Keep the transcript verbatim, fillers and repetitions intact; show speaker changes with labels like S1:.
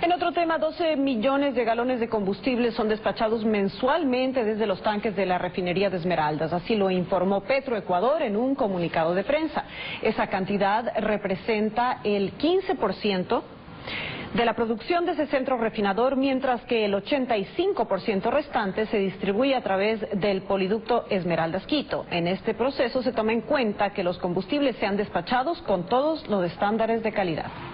S1: En otro tema, doce millones de galones de combustible son despachados mensualmente desde los tanques de la refinería de Esmeraldas. Así lo informó Petroecuador en un comunicado de prensa. Esa cantidad representa el quince por ciento de la producción de ese centro refinador, mientras que el ochenta y cinco por ciento restante se distribuye a través del poliducto Esmeraldas-Quito. En este proceso se toma en cuenta que los combustibles sean despachados con todos los estándares de calidad.